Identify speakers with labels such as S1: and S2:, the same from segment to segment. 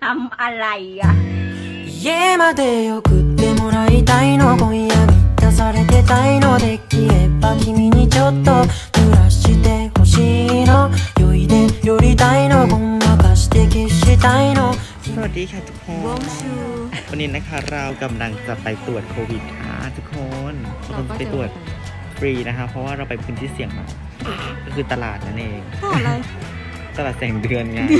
S1: ทำอะไรอ่ะ
S2: 家まで送ってもらいたいの今夜満たされてたいのできれば君にちょっと濡らしてほしいの酔いで寄りたいのごまかして消したいの
S3: สวัสดีค่ะทุกคนวันนี้นะคะเรากำลังจะไปตรวจโควิดค่ะทุกคนเราจะไปตรวจฟรีนะคะเพราะว่าเราไปพื้นที่เสี่ยงมาก็คือตลาดนั่นเองตลาดแสงเดือนไง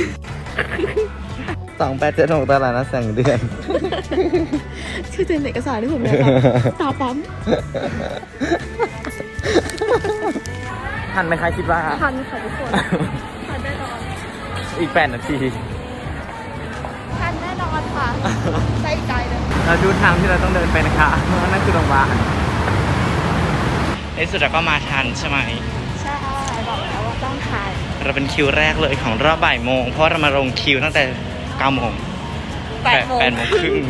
S3: 2876ตลาดนัดแสงเดือน
S4: ชื่อเจนเอกสารที่ผมเนี่ยตาปั๊ม
S3: ทันไหมคะคิดว่า
S4: ทันค่ะทุกคนทันแน่นอน
S3: อีก8 นาที
S4: ทันแน่นอนค่ะใจใจเลย
S3: เราดูทางที่เราต้องเดินไปนะคะนั่นคือโรงพยาบาลในสุดเราก็มาทันใช่ไหม
S4: ใช่บอกแล้วว่าต้องทัน
S3: เราเป็นคิวแรกเลยของรอบบ่ายโมงเพราะเรามาลงคิวตั้งแต่9 โมง8 โมงครึ่ง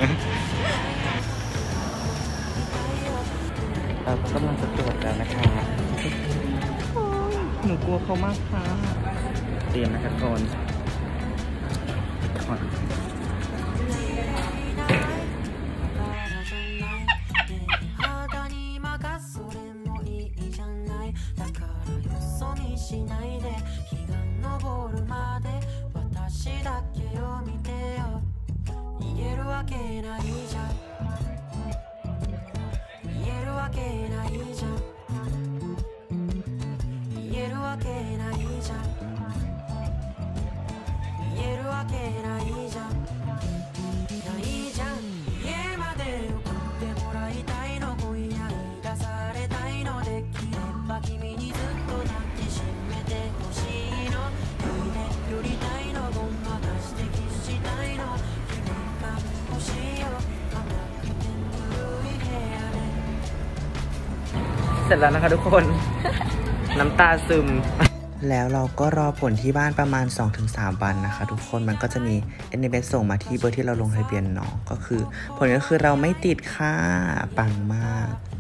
S3: เราก็กำลังจะตรวจแล้วนะคะหนูกลัวเขามากค่ะเตรียมนะคะก่อนเสร็จแล้วนะคะทุกคน น้ำตาซึมแล้วเราก็รอผลที่บ้านประมาณ 2-3 วันนะคะทุกคนมันก็จะมี SMS ส่งมาที่เบอร์ที่เราลงทะเบียนเนาะก็คือผลก็คือเราไม่ติดค่ะปังมาก